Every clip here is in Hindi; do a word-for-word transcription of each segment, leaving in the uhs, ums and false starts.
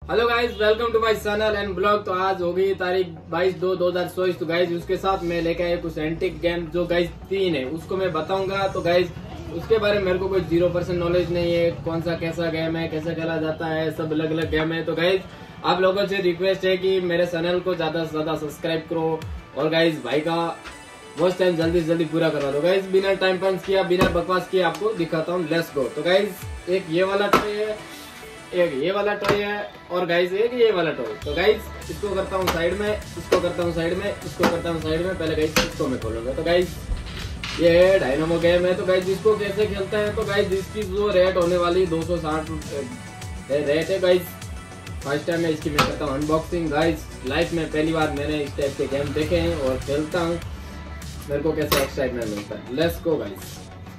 Hello guys, welcome to my channel and blog. तो आज होगी तारीख बाईस दो दो हजार चौबीस। तो गाइज उसके साथ मैं लेके आया कुछ एंटिक गेम जो गाइज तीन है उसको मैं बताऊंगा। तो गाइज उसके बारे में मेरे को कोई जीरो परसेंट नॉलेज नहीं है, कौन सा कैसा गेम है, कैसा खेला जाता है, सब अलग अलग गेम है। तो गाइज आप लोगों से रिक्वेस्ट है कि मेरे चैनल को ज्यादा से ज्यादा सब्सक्राइब करो और गाइज भाई का वॉच टाइम जल्दी से जल्दी पूरा करवा दो। गाइज बिना टाइम पास किया, बिना बकवास किया आपको दिखाता हूँ। Let's go. तो गाइज एक ये वाला टॉय है, एक ये वाला टॉय है और गाइज एक ये वाला टॉय। तो गाइज इसको करता हूँ साइड में, इसको करता हूँ साइड में, इसको करता हूँ साइड में। पहले गाइज इसको मैं खोलूंगा। तो गाइज ये डायनामो गेम है। तो गाइज इसको कैसे खेलते हैं, तो गाइज इसकी जो रेट होने वाली दो सौ साठ रेट है। गाइज फर्स्ट टाइम मैं इसकी मैं करता हूँ अनबॉक्सिंग। गाइज लाइफ में पहली बार मैंने इस टाइप के गेम देखे हैं और खेलता हूँ, मेरे को कैसे एक्साइटमेंट मिलता है। Let's go guys.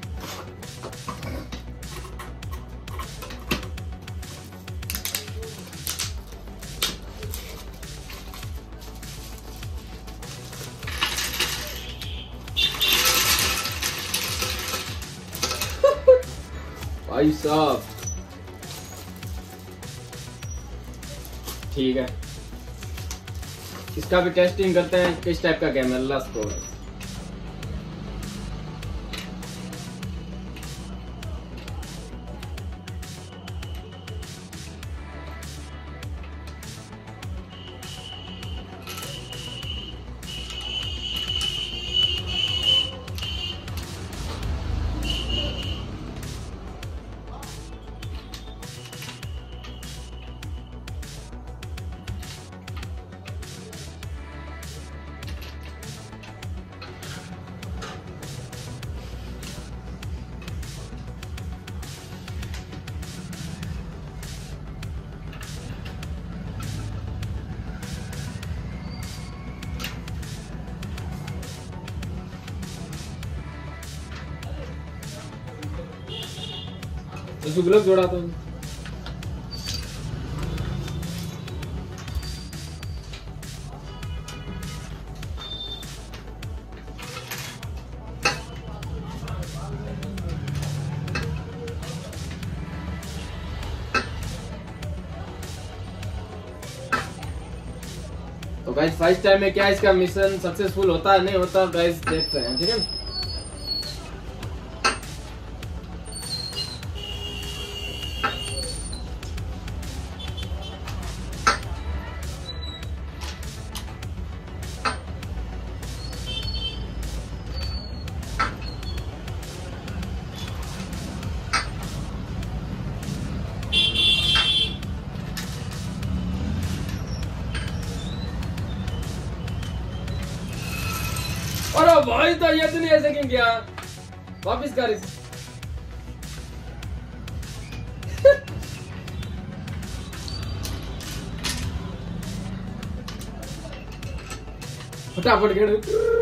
भाई साहब ठीक है, इसका भी टेस्टिंग करते हैं किस टाइप का गेम है। Let's go. इसको ग्लव जोड़ाता हूँ। तो गाइस फर्स्ट टाइम में क्या इसका मिशन सक्सेसफुल होता है नहीं होता गाइस देखते हैं, ठीक है। अरे भाई तो ये तो नहीं ऐसे क्यों किया, वापिस कर इस फटाफट खेल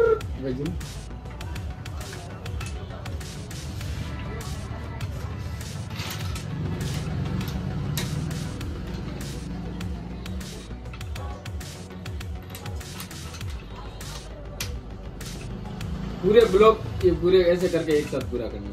पूरे ब्लॉक ये पूरे ऐसे करके एक साथ पूरा करना।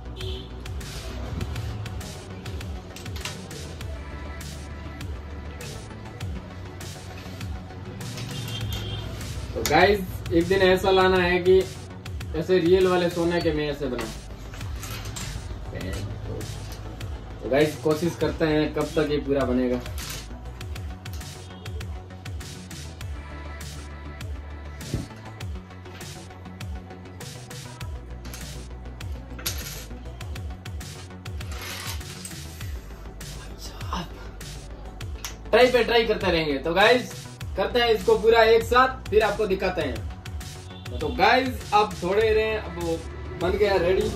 तो गाइज एक दिन ऐसा लाना है कि ऐसे रियल वाले सोने के मैं ऐसे बना। तो गाइज कोशिश करते हैं कब तक ये पूरा बनेगा। ट्राई पे ट्राई करते रहेंगे। तो गाइज करते हैं इसको पूरा एक साथ, फिर आपको दिखाते हैं। तो गाइज अब थोड़े रहे, अब वो बन गया रेडी।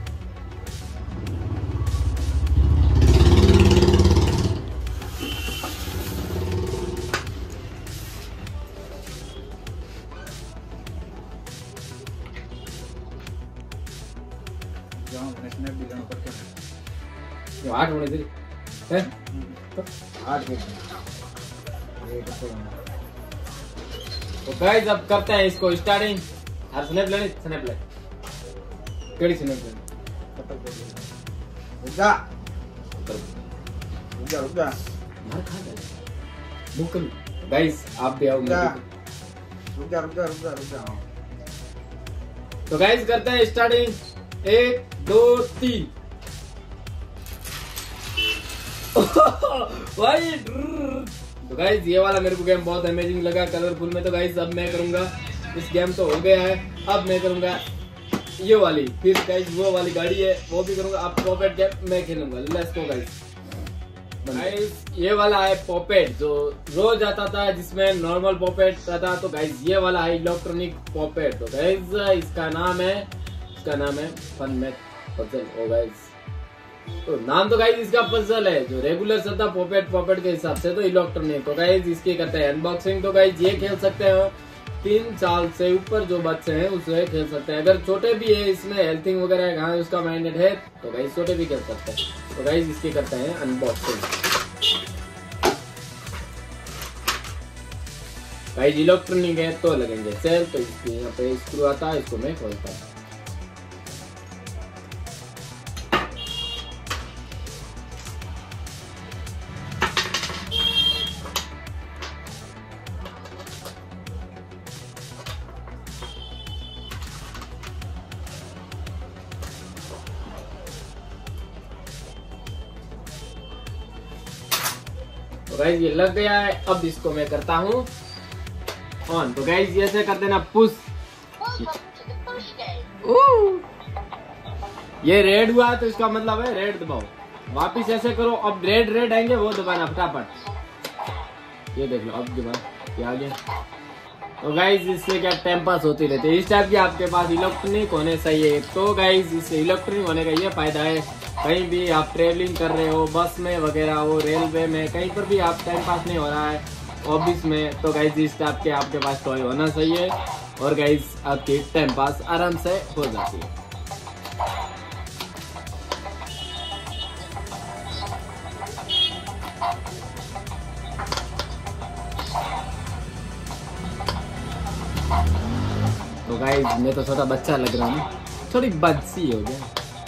आठ होने दे आठ तो गाइस अब करते हैं इसको स्टार्टिंग। हर स्नैप लेनी स्नैप ले केड़ी स्नैप ले रुक जा रुक जा रुक जा मार खा जा। बुक गाइस आप भी आओ। रुक जा रुक जा रुक जा रुक जा। तो गाइस करते हैं स्टार्टिंग। एक दो तीन। भाई तो गाइस ये वाला मेरे को गेम बहुत अमेजिंग लगा, कलरफुल में। तो गाइस अब मैं करूंगा, इस गेम तो हो गया है, अब मैं करूंगा ये वाली। फिर गाइस वो वाली गाड़ी है वो भी करूंगा। अब पॉपेट गेम मैं खेलूंगा। Let's go guys. गाइस ये वाला है पॉपेट जो रोज आता था, जिसमें नॉर्मल पॉपेट था। तो गाइस ये वाला है इलेक्ट्रॉनिक पॉपेट। तो गाइस इसका नाम है इसका नाम है fun math puzzle. Oh guys तो नाम तो गाइस इसका पजल है, जो रेगुलर चलता पॉपेट पॉपेट के हिसाब से तो इलेक्ट्रॉनिक। तो गाइस इसकी करते हैं अनबॉक्सिंग। तो गाइस ये खेल सकते हैं तीन साल से ऊपर जो बच्चे हैं उससे खेल सकते हैं। अगर छोटे भी है, इसमें हेल्थिंग वगैरह है, कहाँ उसका माइंडेड है, तो गाइस छोटे भी खेल सकते हैं। तो गाइस इसकी करते हैं अनबॉक्सिंग। गाइस इलेक्ट्रॉनिक है तो लगेंगे सेल। तो इसके यहाँ पे स्क्रू आता है, इसको मैं खोलता हूँ। तो गाइस ये लग गया है। अब इसको मैं करता हूँ ऑन। तो गाइस ये ऐसे कर देना पुश। ये रेड हुआ तो इसका मतलब है रेड दबाओ। वापिस ऐसे करो। अब रेड रेड आएंगे वो दबाना फटाफट। ये देख लो अब दबा ये आ गया। तो गाइस इससे क्या टाइम पास होती रहती है। इस टाइप की आपके पास इलेक्ट्रॉनिक होने चाहिए। तो गाइस इससे इलेक्ट्रॉनिक होने का ये फायदा है, कहीं भी आप ट्रेवलिंग कर रहे हो, बस में वगैरह हो, रेलवे में, कहीं पर भी आप टाइम पास नहीं हो रहा है, ऑफिस में, तो गाइस इस टाइप के आपके पास टॉय होना चाहिए। और गाइस आपकी टाइम पास आराम से हो जाती है। तो गाइस मैं तो छोटा बच्चा लग रहा हूँ, थोड़ी बच्ची हो गया।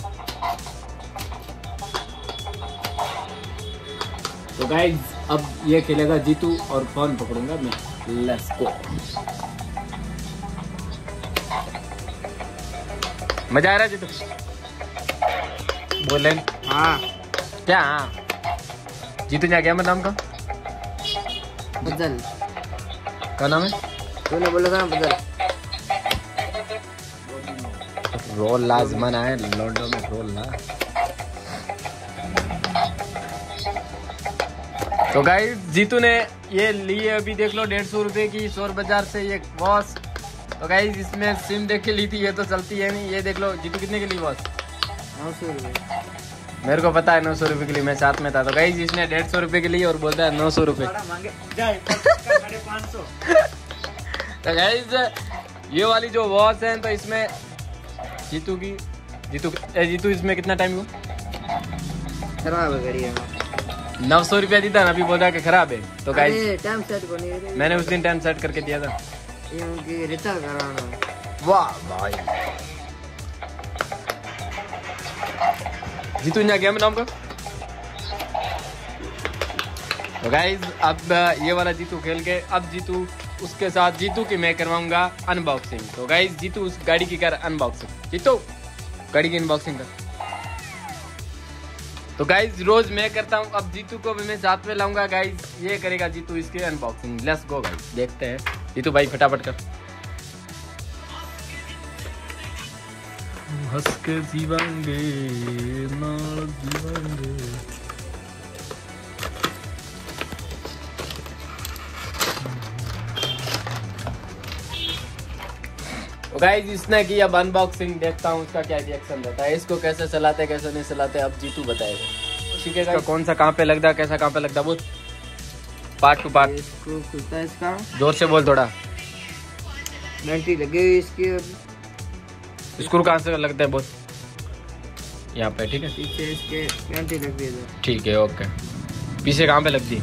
तो गाइस अब ये खेलेगा जीतू और फोन पकड़ूंगा मैं। Let's go. मजा आ रहा है जीतू? बोले हाँ क्या? हाँ जीतू क्या क्या नाम का बदल क्या नाम है? तूने बोला था ना बदल। रोल लाजमन है लॉन्डो में रोल ला। तो गाइस जीतू ने ये लिए अभी देख लो डेढ़ सौ रुपए की शोर बाजार से ये वॉच। तो गाइस इसमें सिम देख के ली थी, ये तो चलती है नहीं। ये देख लो जीतू कितने के लिए वॉच? नौ सौ रुपये। मेरे को पता है नौ सौ रुपए के लिए, मैं साथ में था। तो गाइस इसने डेढ़ सौ रुपए के लिए और बोलता है नौ सौ रुपए। तो गाइस ये वाली जो वॉच है तो इसमें जीतू की जीतू जीतू इसमें कितना टाइम हुआ? खराब है गाड़ी। नौ सौ रुपया दी था ना, अभी बोल रहा कि खराब है। तो गाइस टाइम सेट को नहीं, मैंने उस दिन टाइम सेट करके दिया था। ये रिचार्ज कराना। वाह भाई जीतू यहाँ गेम नाम का। तो गाइस अब ये वाला जीतू खेल के अब जीतू उसके साथ जीतू की मैं करवाऊंगा अनबॉक्सिंग। तो गाइस जीतू उस गाड़ी की कर अनबॉक्सिंग। जीतू गाड़ी की अनबॉक्सिंग कर। तो गाइस रोज मैं करता हूँ, अब जीतू को भी मैं साथ में लाऊंगा। गाइस ये करेगा जीतू इसके अनबॉक्सिंग। लेट्स गो गाइस देखते हैं। जीतू भाई फटाफट कर। हंस के जीवांगे नाल जीवांगे। तो गाइस इसने की अब अनबॉक्सिंग, देखता हूँ उसका क्या रिएक्शन रहता है। इसको कैसे चलाते कैसे नहीं चलाते अब जीतू बताएगा। ठीक है कौन सा कहाँ पे लगता है, कैसा कहाँ पे लगता है, बोल पार्ट टू पार्ट। स्क्रू खुलता है इसका, जोर से बोल थोड़ा। घंटी लगी हुई इसकी। स्क्रू कहाँ से लगता है बोल? यहाँ पे ठीक है, पीछे इसके घंटी लग रही है। ठीक है ओके। पीछे कहाँ पे लगती?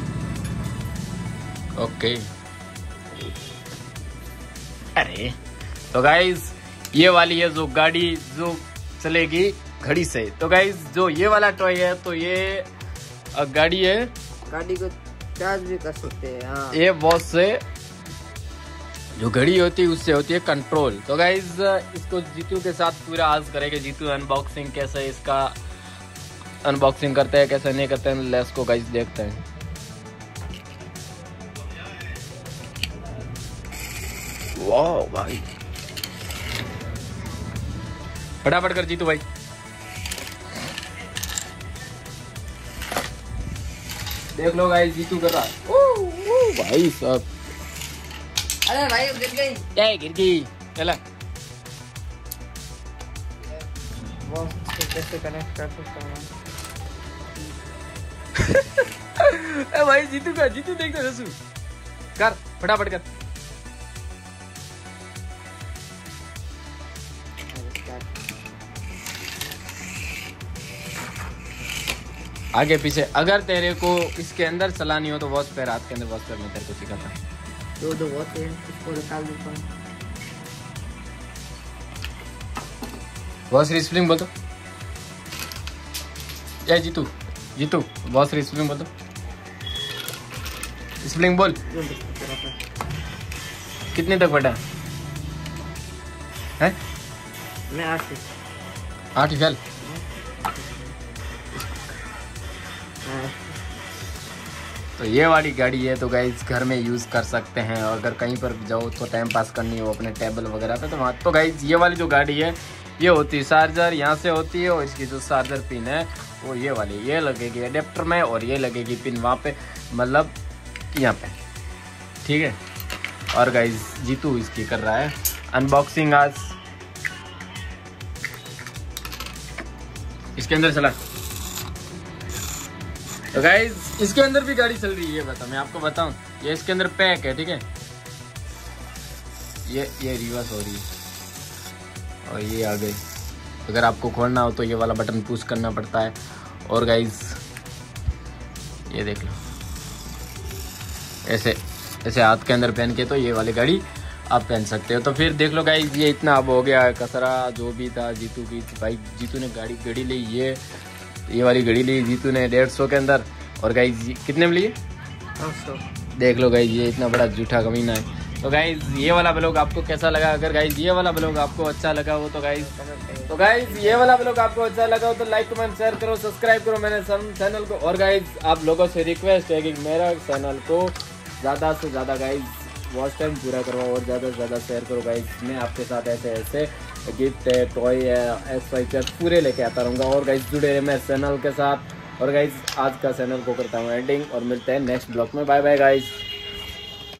ओके। अरे तो गाइज ये वाली है जो गाड़ी जो चलेगी घड़ी से। तो गाइज जो ये वाला टॉय है तो ये गाड़ी है, गाड़ी को चार्ज भी कर सकते हैं। हाँ ये बॉस से जो घड़ी होती है उससे होती है कंट्रोल। तो गाइज इसको जीतू के साथ पूरा आज करेंगे। जीतू अनबॉक्सिंग कैसे इसका अनबॉक्सिंग करते हैं कैसे नहीं करते हैं, लेट्स को गाइज देखते हैं। वाह भाई फटाफट कर जीतू भाई। देख लो गाइस जीतू कर रहा है। ओ, ओ, भाई साहब अरे भाई गिर गई। क्या गिर गई? चला वो कैसे कनेक्ट कर सकता हूँ? ए भाई जीतू का जीतू देख तो रसू कर फटाफट कर। आगे पीछे अगर तेरे को इसके अंदर चलानी हो तो वॉच पे हाथ के अंदर वॉच पे मैं तेरे को सिखाता हूँ। दो दो वॉच है इसको निकाल देता हूँ। वॉच रिस्प्लिंग बोल दो। क्या जीतू जीतू वॉच रिस्प्लिंग बोल दो। स्प्लिंग बोल कितने तक बढ़ा है? मैं आठ आठ ही फैल। तो ये वाली गाड़ी है तो गाइज घर में यूज़ कर सकते हैं। और अगर कहीं पर जाओ तो टाइम पास करनी हो अपने टेबल वगैरह पे तो वहाँ तो गाइज ये वाली जो गाड़ी है ये होती है चार्जर यहाँ से होती है और इसकी जो चार्जर पिन है वो ये वाली ये लगेगी एडेप्टर में और ये लगेगी पिन वहाँ पे मतलब यहाँ पे, ठीक है। और गाइज जीतू इसकी कर रहा है अनबॉक्सिंग आज। इसके अंदर चला तो गाइज इसके अंदर भी गाड़ी चल रही है। बता मैं आपको बताऊं ये इसके अंदर पैक है, ठीक है। ये ये रिवर्स हो रही है और ये आ गई। अगर आपको खोलना हो तो ये वाला बटन पुश करना पड़ता है। और गाइज ये देख लो ऐसे ऐसे हाथ के अंदर पहन के तो ये वाली गाड़ी आप पहन सकते हो। तो फिर देख लो गाइज ये इतना अब हो गया कचरा जो भी था जीतू की। भाई जीतू ने गाड़ी घड़ी ली ये ये वाली घड़ी ली जीतू ने डेढ़ सौ के अंदर। और गाइज कितने में लिए? देख लो गाइज ये इतना बड़ा झूठा कमीना है। तो गाइज ये वाला ब्लॉग आपको कैसा लगा? अगर गाइज ये वाला ब्लॉग आपको अच्छा लगा हो तो गाइज तो गाइज ये वाला ब्लॉग आपको अच्छा लगा हो तो लाइक कमेंट शेयर करो सब्सक्राइब करो मेरे चैनल को। और गाइज आप लोगों से रिक्वेस्ट है कि मेरा चैनल को ज़्यादा से ज़्यादा गाइज वॉच टाइम पूरा करवाओ और ज़्यादा से ज़्यादा शेयर करो गाइज। मैं आपके साथ ऐसे ऐसे गिफ्ट है टॉय है एस वाई पूरे लेके आता रहूँगा। और गाइज जुड़े रहे मेरे चैनल के साथ। और गाइज आज का चैनल को करता हूँ एंडिंग और मिलते हैं नेक्स्ट ब्लॉग में। Bye bye guys.